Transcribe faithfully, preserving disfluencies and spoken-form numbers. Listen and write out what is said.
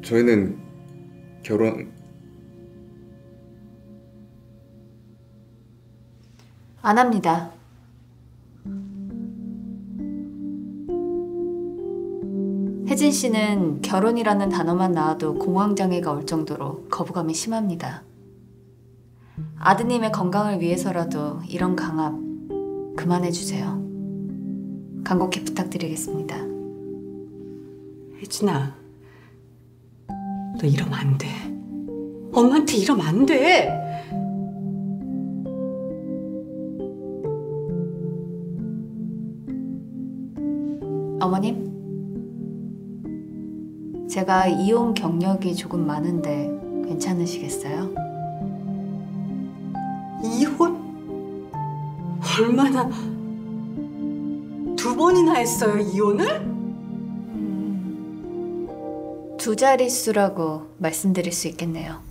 저희는 결혼... 안 합니다. 혜진 씨는 결혼이라는 단어만 나와도 공황장애가 올 정도로 거부감이 심합니다. 아드님의 건강을 위해서라도 이런 강압 그만해주세요. 간곡히 부탁드리겠습니다. 혜진아, 너 이러면 안 돼. 엄마한테 이러면 안 돼. 어머님, 제가 이혼 경력이 조금 많은데 괜찮으시겠어요? 이혼? 얼마나... 두 번이나 했어요, 이혼을? 음, 두 자릿수라고 말씀드릴 수 있겠네요.